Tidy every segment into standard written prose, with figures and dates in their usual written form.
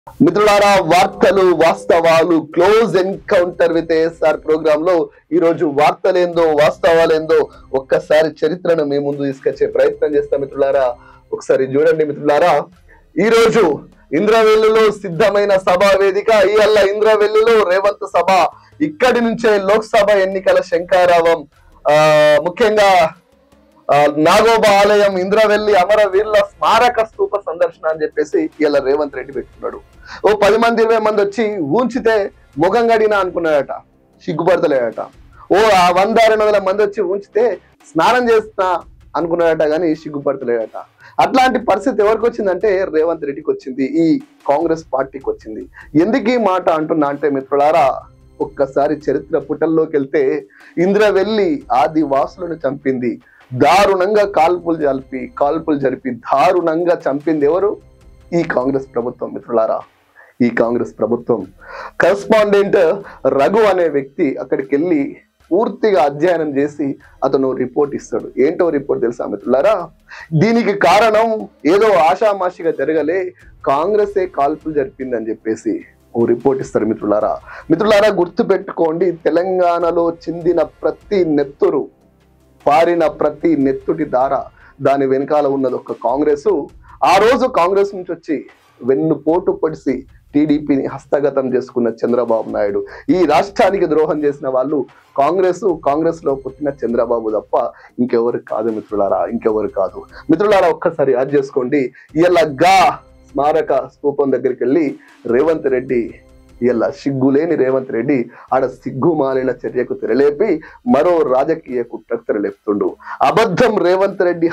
మిత్రులారా, వార్తలు వాస్తవాలు close encounter with ASR programme లో ఈ రోజు వార్తలేందో వాస్తవాలేందో ఒక్కసారి చరిత్రను మీ ముందు తీసుకొచ్చే ప్రయత్నం చేస్తాం. మిత్రులారా, ఒకసారి చూడండి. మిత్రులారా, ఈ రోజు ఇంద్రవెల్లిలో సిద్ధమైన సభా వేదిక. ఇవాళ ఇంద్రవెల్లిలో రేవంత్ సభ. ఇక్కడి నుంచే లోక్సభ ఎన్నికల శంఖారావం. ముఖ్యంగా నాగోబా ఆలయం, ఇంద్రవెల్లి అమరవీరుల స్మారక స్తూప సందర్శన అని చెప్పేసి ఇలా రేవంత్ రెడ్డి పెట్టుకున్నాడు. ఓ 10 మంది 20 మంది వచ్చి ఊంచితే ముఖం గడినా అనుకున్నాడట, సిగ్గుపడతలేడట. ఓ 100-200 మంది వచ్చి ఊంచితే స్నానం చేస్తా అనుకున్నాడట, కానీ సిగ్గుపడతలేడట. అట్లాంటి పరిస్థితి ఎవరికి వచ్చిందంటే రేవంత్ రెడ్డికి వచ్చింది, ఈ కాంగ్రెస్ పార్టీకి వచ్చింది. ఎందుకు ఈ మాట అంటున్నా అంటే మిత్రులారా, ఒక్కసారి చరిత్ర పుటల్లోకి వెళ్తే ఇంద్రవెల్లి ఆదివాసులను చంపింది, దారుణంగా కాల్పులు జరిపి దారుణంగా చంపింది ఎవరు? ఈ కాంగ్రెస్ ప్రభుత్వం. మిత్రులారా, ఈ కాంగ్రెస్ ప్రభుత్వం. కరెస్పాండెంట్ రఘు అనే వ్యక్తి అక్కడికి వెళ్ళి పూర్తిగా అధ్యయనం చేసి అతను రిపోర్ట్ ఇస్తాడు. ఏంటో రిపోర్ట్ తెలుసా మిత్రులారా? దీనికి కారణం ఏదో ఆషామాషిగా జరగలే, కాంగ్రెసే కాల్పులు జరిపిందని చెప్పేసి ఓ రిపోర్ట్ ఇస్తారు. మిత్రులారా, గుర్తు పెట్టుకోండి, తెలంగాణలో చిందిన ప్రతి నెత్తురు, పారిన ప్రతి నెత్తుటి దార, దాని వెనకాల ఉన్నది ఒక కాంగ్రెసు. ఆ రోజు కాంగ్రెస్ నుంచి వచ్చి వెన్నుపోటు పొడిసి టీడీపీని హస్తగతం చేసుకున్న చంద్రబాబు నాయుడు. ఈ రాష్ట్రానికి ద్రోహం చేసిన వాళ్ళు కాంగ్రెస్ లో పుట్టిన చంద్రబాబు తప్ప ఇంకెవరు కాదు మిత్రులారా, ఇంకెవరు కాదు. మిత్రులారా, ఒక్కసారి యాడ్ చేసుకోండి. ఇలా స్మారక స్తూపం దగ్గరికి వెళ్ళి రేవంత్ రెడ్డి, ఇలా సిగ్గులేని రేవంత్ రెడ్డి ఆడ సిగ్గుమాలిన చర్యకు తెరలేపి మరో రాజకీయ కుట్రకు తెరలేపుతుండు. అబద్ధం రేవంత్ రెడ్డి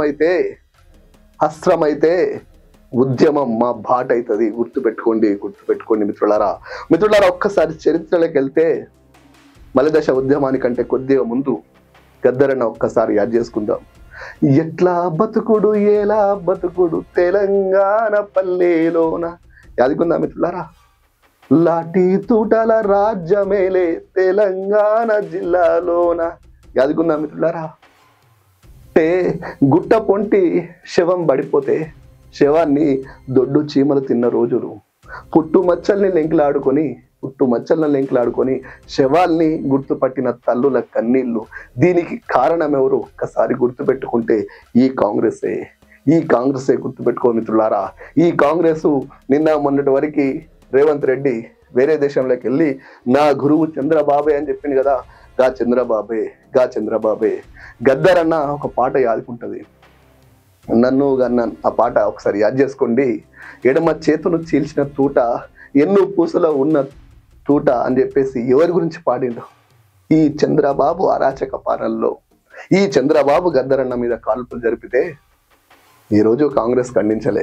హస్త్రమైతే ఉద్యమం మా బాట అవుతుంది. గుర్తుపెట్టుకోండి మిత్రులారా, ఒక్కసారి చరిత్రలోకి వెళ్తే మలిదశ ఉద్యమానికంటే కొద్దిగా ముందు గద్దరన్న ఒక్కసారి యాద్ చేసుకుందాం. ఎట్లా బతుకుడు ఎలా బతుకుడు తెలంగాణ పల్లెలోన, యాదుకుందాం మిత్రులారా. లాఠీ తూటాల రాజ్యమేలే తెలంగాణ జిల్లాలోన, యాదుకుందాం మిత్రులారా. గుట్ట పొంటి శవం పడిపోతే శవాన్ని దొడ్డు చీమలు తిన్న రోజులు, పుట్టుమచ్చల్ని లెంకులాడుకొని శవాల్ని గుర్తుపట్టిన తల్లుల కన్నీళ్లు. దీనికి కారణం ఎవరు? ఒక్కసారి గుర్తుపెట్టుకుంటే ఈ కాంగ్రెసే గుర్తుపెట్టుకో మిత్రులారా. ఈ కాంగ్రెస్ నిన్న మొన్నటి వరకు రేవంత్ రెడ్డి వేరే దేశంలోకి వెళ్ళి నా గురువు చంద్రబాబే అని చెప్పింది కదా. గా చంద్రబాబే గద్దరన్న ఒక పాట యాదుకుంటది, నన్ను గన్నాన్. ఆ పాట ఒకసారి యాద్ చేసుకోండి. ఎడమ చేతును చీల్చిన తూట, ఎన్ను పూసలో ఉన్న తూట అని చెప్పేసి ఎవరి గురించి పాడిండు? ఈ చంద్రబాబు అరాచక పాలనలో ఈ చంద్రబాబు గద్దరన్న మీద కాల్పులు జరిపితే ఈ రోజు కాంగ్రెస్ ఖండించలే.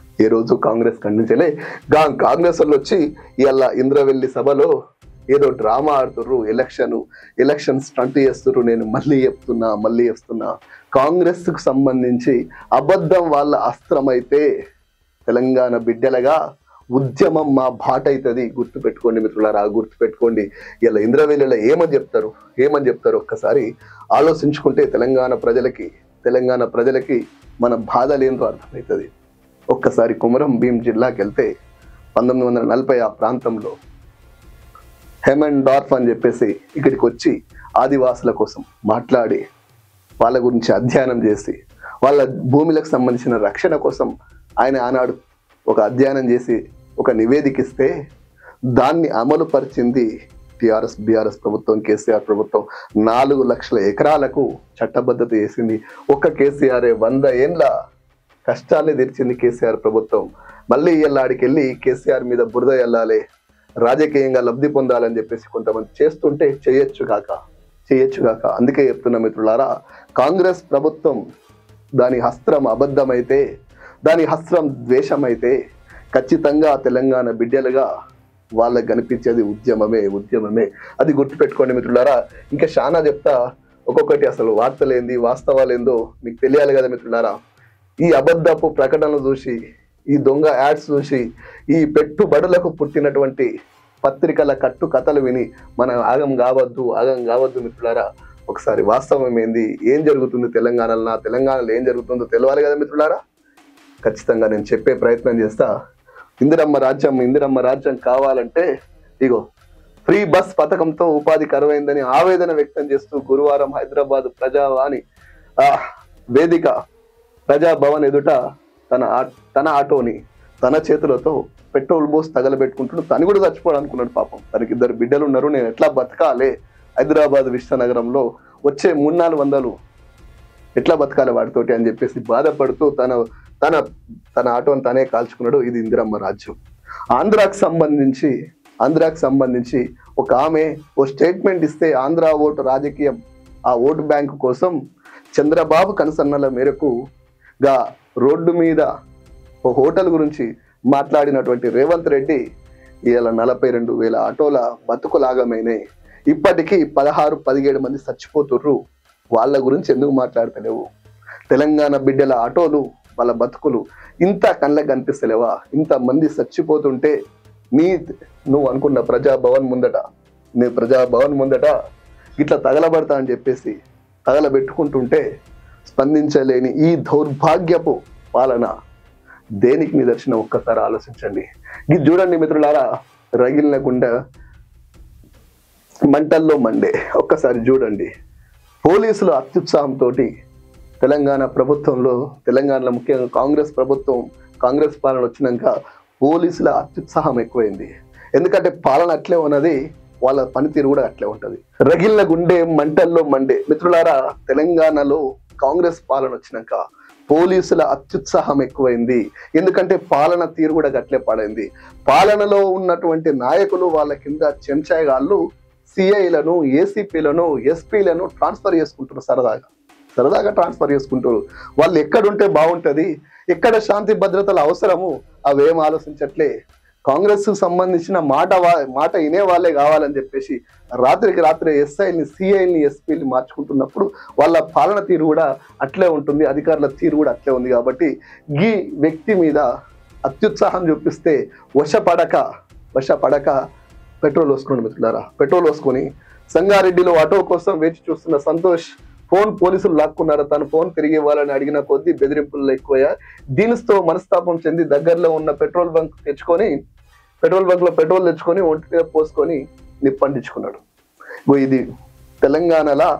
కాంగ్రెస్ వాళ్ళు వచ్చి ఇలా ఇంద్రవెల్లి సభలో ఏదో డ్రామా ఆడుతుర్రు, ఎలక్షన్ స్టంట్ చేస్తుర్రు. నేను మళ్ళీ చెప్తున్నా, కాంగ్రెస్ కు సంబంధించి అబద్ధం వాళ్ళ అస్త్రమైతే తెలంగాణ బిడ్డలుగా ఉద్యమం మా బాట అవుతుంది. గుర్తుపెట్టుకోండి మిత్రులారా, గుర్తుపెట్టుకోండి. ఇలా ఇంద్రవెల్లిలో ఏమని చెప్తారు ఒక్కసారి ఆలోచించుకుంటే తెలంగాణ ప్రజలకి మన బాధలేందో అర్థమవుతుంది. ఒక్కసారి కుమరం భీం జిల్లాకి వెళ్తే 1940 ఆ ప్రాంతంలో హెమండార్ఫ్ అని చెప్పేసి ఇక్కడికి వచ్చి ఆదివాసుల కోసం మాట్లాడి వాళ్ళ గురించి అధ్యయనం చేసి వాళ్ళ భూములకు సంబంధించిన రక్షణ కోసం ఆయన ఆనాడు ఒక అధ్యయనం చేసి ఒక నివేదిక ఇస్తే దాన్ని అమలు పరిచింది బీఆర్ఎస్ ప్రభుత్వం, కేసీఆర్ ప్రభుత్వం. 4 లక్షల ఎకరాలకు చట్టబద్ధత చేసింది. ఒక్క కేసీఆర్ 100 ఏండ్ల కష్టాన్ని తెరిచింది కేసీఆర్ ప్రభుత్వం. మళ్ళీ ఇళ్ళాడికి వెళ్ళి కేసీఆర్ మీద బురద ఎల్లాలి, రాజకీయంగా లబ్ధి పొందాలని చెప్పేసి కొంతమంది చేస్తుంటే చేయొచ్చు కాక. అందుకే చెప్తున్నా మిత్రులారా, కాంగ్రెస్ ప్రభుత్వం దాని హస్త్రం అబద్ధమైతే, దాని హస్త్రం ద్వేషమైతే ఖచ్చితంగా తెలంగాణ బిడ్డలుగా వాళ్ళకి కనిపించేది ఉద్యమమే. అది గుర్తుపెట్టుకోండి మిత్రులారా. ఇంకా చాలా చెప్తా, ఒక్కొక్కటి అసలు వార్తలేంది వాస్తవాలేందో మీకు తెలియాలి కదా మిత్రులారా. ఈ అబద్ధపు ప్రకటనలు చూసి, ఈ దొంగ యాడ్స్ చూసి, ఈ పెట్టుబడులకు పుట్టినటువంటి పత్రికల కట్టు కథలు విని మనం ఆగం కావద్దు మిత్రులారా. ఒకసారి వాస్తవం ఏంది, ఏం జరుగుతుంది తెలంగాణలో ఏం జరుగుతుందో తెలవాలి కదా మిత్రులారా. ఖచ్చితంగా నేను చెప్పే ప్రయత్నం చేస్తా. ఇందిరమ్మ రాజ్యం కావాలంటే ఇగో ఫ్రీ బస్ పథకంతో ఉపాధి కరువైందని ఆవేదన వ్యక్తం చేస్తూ గురువారం హైదరాబాద్ ప్రజావాణి వేదిక ప్రజాభవన్ ఎదుట తన ఆటోని తన చేతులతో పెట్రోల్ పోసి తగలబెట్టుకుంటూ తను కూడా చచ్చిపోవాలనుకున్నాడు. పాపం తనకి 2 బిడ్డలు ఉన్నారు, నేను ఎట్లా బతకాలే హైదరాబాద్ విశ్వనగరంలో వచ్చే 300-400 ఎట్లా బతకాలి వాటితోటి అని చెప్పేసి బాధపడుతూ తన ఆటోని తనే కాల్చుకున్నాడు. ఇది ఇందిరమ్మ రాజ్యం. ఆంధ్రాకు సంబంధించి ఒక ఆమె ఓ స్టేట్మెంట్ ఇస్తే ఆంధ్ర ఓటు రాజకీయం, ఆ ఓటు బ్యాంకు కోసం చంద్రబాబు కనుసన్నల మేరకు రోడ్డు మీద ఓ హోటల్ గురించి మాట్లాడినటువంటి రేవంత్ రెడ్డి ఇలా 42,000 ఆటోల బతుకులాగమైనాయి, ఇప్పటికీ 16-17 మంది చచ్చిపోతుర్రు, వాళ్ళ గురించి ఎందుకు మాట్లాడతలేవు? తెలంగాణ బిడ్డల ఆటోలు వాళ్ళ బతుకులు ఇంత కళ్ళకు కనిపిస్తలేవా? ఇంతమంది చచ్చిపోతుంటే నువ్వు అనుకున్న ప్రజాభవన్ ముందట ఇట్లా తగలబడతా అని చెప్పేసి తగలబెట్టుకుంటుంటే స్పందించలేని ఈ దౌర్భాగ్యపు పాలన దేనికి నిదర్శనం? ఒక్కసారి ఆలోచించండి. ఇది చూడండి మిత్రులారా, రగిలిన గుండె మంటల్లో మండే. ఒక్కసారి చూడండి, పోలీసుల అత్యుత్సాహంతో తెలంగాణలో ముఖ్యంగా కాంగ్రెస్ పాలన వచ్చినాక పోలీసుల అత్యుత్సాహం ఎక్కువైంది. ఎందుకంటే పాలన అట్లే ఉన్నది, వాళ్ళ పనితీరు కూడా అట్లే ఉంటది. రగిలిన గుండె మంటల్లో మండే. మిత్రులారా, తెలంగాణలో కాంగ్రెస్ పాలన వచ్చినాక పోలీసుల అత్యుత్సాహం ఎక్కువైంది. ఎందుకంటే పాలన తీరు కూడా గట్లే పడైంది. పాలనలో ఉన్నటువంటి నాయకులు వాళ్ళ కింద చెంచాగాళ్ళు సిఐలను, ఏసీపీలను, ఎస్పీలను ట్రాన్స్ఫర్ చేసుకుంటారు. సరదాగా ట్రాన్స్ఫర్ చేసుకుంటారు. వాళ్ళు ఎక్కడుంటే బాగుంటది, ఎక్కడ శాంతి భద్రతలు అవసరము అవేం ఆలోచించట్లే. కాంగ్రెస్ కు సంబంధించిన మాట వినే వాళ్ళే కావాలని చెప్పేసి రాత్రికి రాత్రి ఎస్ఐల్ని, సిఐల్ని, ఎస్పీని మార్చుకుంటున్నప్పుడు వాళ్ళ పాలన తీరు కూడా అట్లే ఉంటుంది, అధికారుల తీరు కూడా అట్లే ఉంది. కాబట్టి ఈ వ్యక్తి మీద అత్యుత్సాహం చూపిస్తే వశపడక పెట్రోల్ వేసుకున్నాడు. మిత్రులారా, పెట్రోల్ వేసుకొని సంగారెడ్డిలో ఆటో కోసం వేచి చూస్తున్న సంతోష్ ఫోన్ పోలీసులు లాక్కున్నారు. తన ఫోన్ తిరిగి ఇవ్వాలని అడిగిన కొద్దీ బెదిరింపులు ఎక్కువయ్యా. దీనితో మనస్తాపం చెంది దగ్గరలో ఉన్న పెట్రోల్ బంక్ లో పెట్రోల్ తెచ్చుకొని ఒంటి మీద పోసుకొని నిప్పంటించుకున్నాడు. ఇది తెలంగాణలో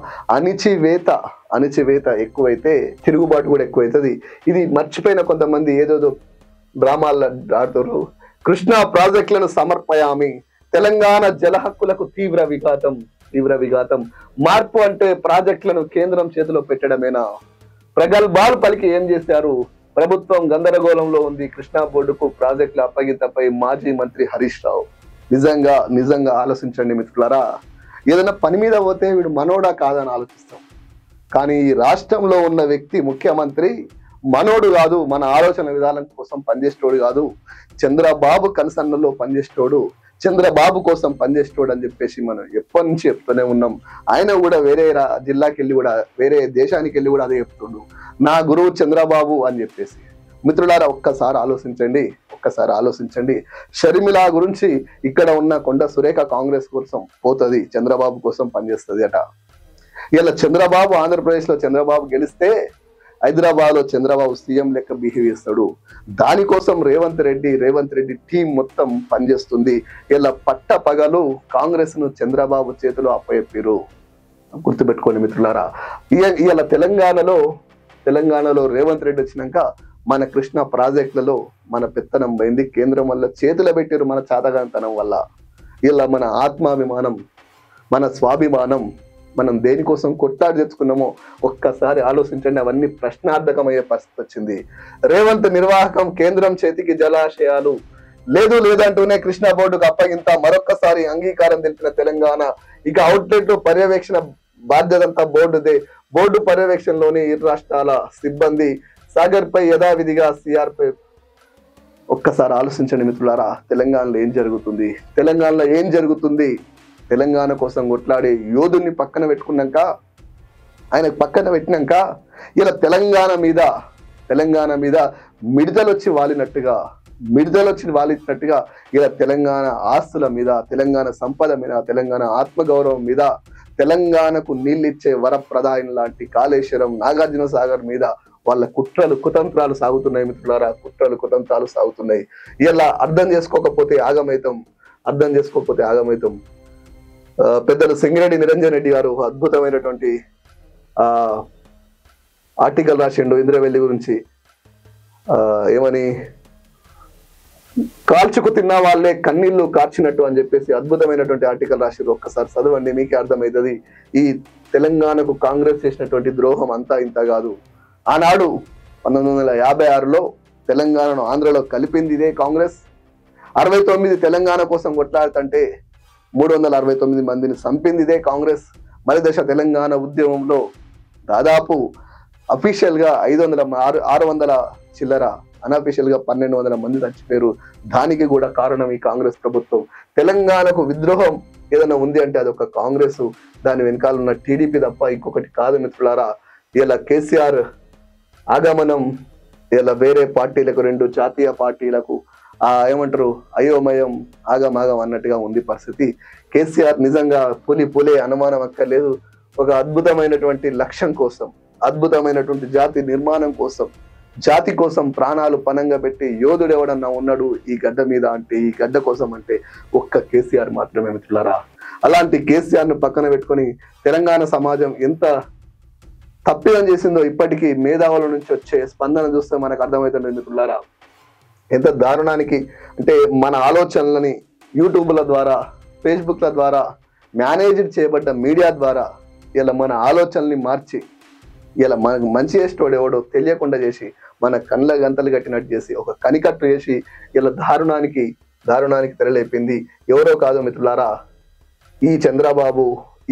అణిచివేత ఎక్కువైతే తిరుగుబాటు కూడా ఎక్కువైతుంది. ఇది మర్చిపోయిన కొంతమంది ఏదోదో డ్రామాల్లో ఆడుతారు. కృష్ణా ప్రాజెక్టులను సమర్పయామి, తెలంగాణ జల హక్కులకు తీవ్ర విఘాతం. మార్పు అంటే ప్రాజెక్టులను కేంద్రం చేతిలో పెట్టడమేనా? ప్రగల్భాలు పలికి ఏం చేశారు? ప్రభుత్వం గందరగోళంలో ఉంది. కృష్ణా బోర్డుకు ప్రాజెక్టుల అప్పగింతపై మాజీ మంత్రి హరీష్ రావు. నిజంగా ఆలోచించండి మిత్రులారా. ఏదైనా పని మీద పోతే వీడు మనోడా కాదని ఆలోచిస్తాం. కానీ ఈ రాష్ట్రంలో ఉన్న వ్యక్తి ముఖ్యమంత్రి మనోడు కాదు, మన ఆలోచన విధానం కోసం పనిచేసేటోడు కాదు, చంద్రబాబు కనసన్నలో పనిచేసేటోడు, చంద్రబాబు కోసం పనిచేసేటోడు అని చెప్పేసి మనం ఎప్పటి నుంచి చెప్తూనే ఉన్నాం. ఆయన కూడా వేరే జిల్లాకి వెళ్ళి కూడా, వేరే దేశానికి వెళ్ళి కూడా అదే చెప్తుండు, నా గురువు చంద్రబాబు అని చెప్పేసి. మిత్రులారా, ఒక్కసారి ఆలోచించండి. షర్మిల గురించి ఇక్కడ ఉన్న కొండ సురేఖ కాంగ్రెస్ కోసం పోతుంది, చంద్రబాబు కోసం పనిచేస్తుంది అట. ఇలా చంద్రబాబు ఆంధ్రప్రదేశ్ లో చంద్రబాబు గెలిస్తే హైదరాబాద్ లో చంద్రబాబు సీఎం లెక్క బిహేవ్ చేస్తాడు. దానికోసం రేవంత్ రెడ్డి టీం మొత్తం పనిచేస్తుంది. ఇలా పగలు కాంగ్రెస్ ను చంద్రబాబు చేతిలో అప్పచెప్పారు. గుర్తుపెట్టుకోండి మిత్రులారా. ఇలా తెలంగాణలో రేవంత్ రెడ్డి వచ్చినాక మన కృష్ణా ప్రాజెక్టులలో మన పెత్తనం పోయింది. కేంద్రం వల్ల చేతులు పెట్టారు మన చాతగాంతనం వల్ల. ఇలా మన ఆత్మాభిమానం, మన స్వాభిమానం, మనం దేనికోసం కొట్లాడి తెచ్చుకున్నామో ఒక్కసారి ఆలోచించండి. అవన్నీ ప్రశ్నార్థకమయ్యే పరిస్థితి వచ్చింది. రేవంత్ నిర్వాహకం, కేంద్రం చేతికి జలాశయాలు లేదంటూనే కృష్ణా బోర్డుకు అప్పగింత. మరొక్కసారి అంగీకారం తెలిపిన తెలంగాణ. ఇక అవుట్లెట్ పర్యవేక్షణ బాధ్యతంతా బోర్డుదే. బోర్డు పర్యవేక్షణలోని ఇరు రాష్ట్రాల సిబ్బంది. సాగర్ పై యథావిధిగా సిఆర్పై. ఒక్కసారి ఆలోచించండి మిత్రులారా, తెలంగాణలో ఏం జరుగుతుంది? తెలంగాణ కోసం కొట్లాడే యోధుని పక్కన పెట్టినాక ఇలా తెలంగాణ మీద మిడతలొచ్చి వాలినట్టుగా ఇలా తెలంగాణ ఆస్తుల మీద, తెలంగాణ సంపద మీద, తెలంగాణ ఆత్మగౌరవం మీద, తెలంగాణకు నీళ్ళిచ్చే వరప్రదాయం లాంటి కాళేశ్వరం, నాగార్జున సాగర్ మీద వాళ్ళ కుట్రలు కుతంత్రాలు సాగుతున్నాయి మిత్రులారా, కుట్రలు కుతంత్రాలు సాగుతున్నాయి. ఇలా అర్థం చేసుకోకపోతే ఆగమైతం. పెద్దలు సింగిరెడ్డి నిరంజన్ రెడ్డి గారు అద్భుతమైనటువంటి ఆర్టికల్ రాసిండు ఇంద్రవెల్లి గురించి. ఏమని, కాల్చుకు తిన్న వాళ్ళే కన్నీళ్లు కార్చినట్టు అని చెప్పేసి అద్భుతమైనటువంటి ఆర్టికల్ రాసిరు. ఒక్కసారి చదవండి, మీకే అర్థమవుతుంది. ఈ తెలంగాణకు కాంగ్రెస్ చేసినటువంటి ద్రోహం అంతా ఇంత కాదు. ఆనాడు 1956లో తెలంగాణను ఆంధ్రలో కలిపింది ఇదే కాంగ్రెస్. 69 తెలంగాణ కోసం కొట్లాడుతుంటే 369 మందిని చంపింది ఇదే కాంగ్రెస్. మరి దశ తెలంగాణ ఉద్యమంలో దాదాపు అఫీషియల్ గా 600 చిల్లర, అన్అఫీషియల్ గా 1200 మంది చచ్చిపోయారు. దానికి కూడా కారణం ఈ కాంగ్రెస్ ప్రభుత్వం. తెలంగాణకు విద్రోహం ఏదైనా ఉంది అంటే అది ఒక కాంగ్రెస్, దాని వెనకాల ఉన్న టీడీపీ తప్ప ఇంకొకటి కాదు మిత్రులారా. ఇలా కేసీఆర్ ఆగమనం ఇలా వేరే పార్టీలకు, 2 జాతీయ పార్టీలకు ఏమంటారు అయోమయం, ఆగమాగం అన్నట్టుగా ఉంది పరిస్థితి. కేసీఆర్ నిజంగా పులే అనుమానం అక్కర్లేదు. ఒక అద్భుతమైనటువంటి లక్ష్యం కోసం, అద్భుతమైనటువంటి జాతి నిర్మాణం కోసం, జాతి కోసం ప్రాణాలు పనంగా పెట్టి యోధుడు ఎవడన్నా ఉన్నాడు ఈ గడ్డ మీద అంటే, ఈ గడ్డ కోసం అంటే ఒక్క కేసీఆర్ మాత్రమే మిత్రులారా. అలాంటి కేసీఆర్ ను పక్కన పెట్టుకొని తెలంగాణ సమాజం ఎంత తప్పిదం చేసిందో ఇప్పటికీ మేధావుల నుంచి వచ్చే స్పందన చూస్తే మనకు అర్థమవుతుంది మిత్రులారా. ఎంత దారుణానికి అంటే మన ఆలోచనలని యూట్యూబ్ల ద్వారా, ఫేస్బుక్ల ద్వారా, మేనేజ్డ్ చేయబడ్డ మీడియా ద్వారా ఇలా మన ఆలోచనల్ని మార్చి ఇలా మనకు మంచి చేసేటోడు ఎవడో తెలియకుండా చేసి, మన కళ్ళ గంతలు కట్టినట్టు చేసి, ఒక కనికట్టు చేసి ఇలా దారుణానికి తెరలేపింది ఎవరో కాదు మిత్రులారా, ఈ చంద్రబాబు,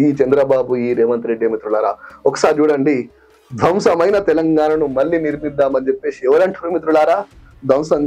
ఈ రేవంత్ రెడ్డి మిత్రులారా. ఒకసారి చూడండి, ధ్వంసమైన తెలంగాణను మళ్ళీ నిర్మిద్దామని చెప్పేసి ఎవరంటారు మిత్రులారా? ధ్వంసం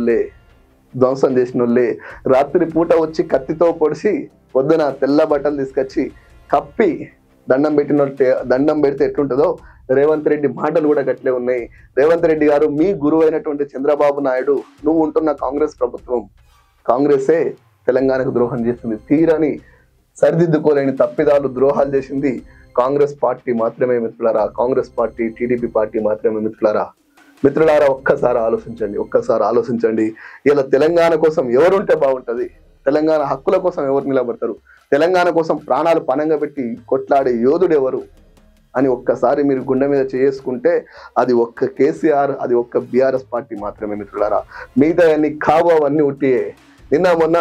చేసినోళ్ళే. రాత్రి పూట వచ్చి కత్తితో పొడిచి పొద్దున తెల్ల బట్టలు తీసుకొచ్చి కప్పి దండం పెడితే ఎట్లుంటుందో రేవంత్ రెడ్డి మాటలు కూడా గట్లే ఉన్నాయి. రేవంత్ రెడ్డి గారు, మీ గురువు అయినటువంటి చంద్రబాబు నాయుడు, నువ్వు ఉంటున్న కాంగ్రెస్ ప్రభుత్వం, కాంగ్రెసే తెలంగాణకు ద్రోహం చేసింది. తీరని సరిదిద్దుకోలేని తప్పిదాలు, ద్రోహాలు చేసింది కాంగ్రెస్ పార్టీ మాత్రమే మిత్రులారా. కాంగ్రెస్ పార్టీ, టీడీపీ పార్టీ మాత్రమే మిత్రులారా. ఒక్కసారి ఆలోచించండి. ఇలా తెలంగాణ కోసం ఎవరుంటే బాగుంటది? తెలంగాణ హక్కుల కోసం ఎవరు నిలబడతారు? తెలంగాణ కోసం ప్రాణాలు పనంగా పెట్టి కొట్లాడే యోధుడు ఎవరు అని ఒక్కసారి మీరు గుండె మీద చేసుకుంటే అది ఒక్క కేసీఆర్, అది ఒక్క బీఆర్ఎస్ పార్టీ మాత్రమే మిత్రులారా. మిగతా అన్ని కావు, అవన్నీ ఉట్టియే. నిన్న మొన్న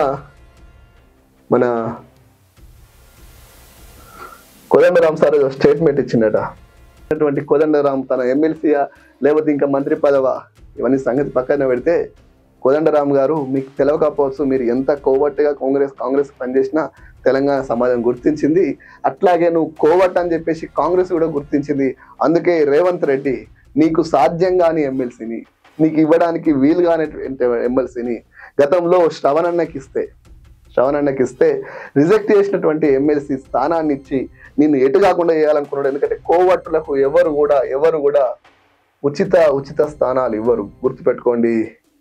మన కోదండరాం సార్ స్టేట్మెంట్ ఇచ్చిండట. అటువంటి కోదండరాం తన ఎమ్మెల్సీయా లేకపోతే ఇంకా మంత్రి పదవా, ఇవన్నీ సంగతి పక్కన పెడితే, కోదండరాం గారు, మీకు తెలవకపోవచ్చు, మీరు ఎంత కోవట్టుగా కాంగ్రెస్ పనిచేసినా తెలంగాణ సమాజం గుర్తించింది. అట్లాగే నువ్వు కోవట్ అని చెప్పేసి కాంగ్రెస్ కూడా గుర్తించింది. అందుకే రేవంత్ రెడ్డి, నీకు సాధ్యం కాని ఎమ్మెల్సీని, నీకు ఇవ్వడానికి వీలుగానే ఎమ్మెల్సీని గతంలో శ్రవణన్నకి ఇస్తే రిజెక్ట్ చేసినటువంటి ఎమ్మెల్సీ స్థానాన్ని ఇచ్చి నిన్ను ఎటు కాకుండా చేయాలనుకున్నాడు. ఎందుకంటే కోవట్టులకు ఎవరు కూడా ఉచిత స్థానాలు ఇవ్వరు. గుర్తుపెట్టుకోండి.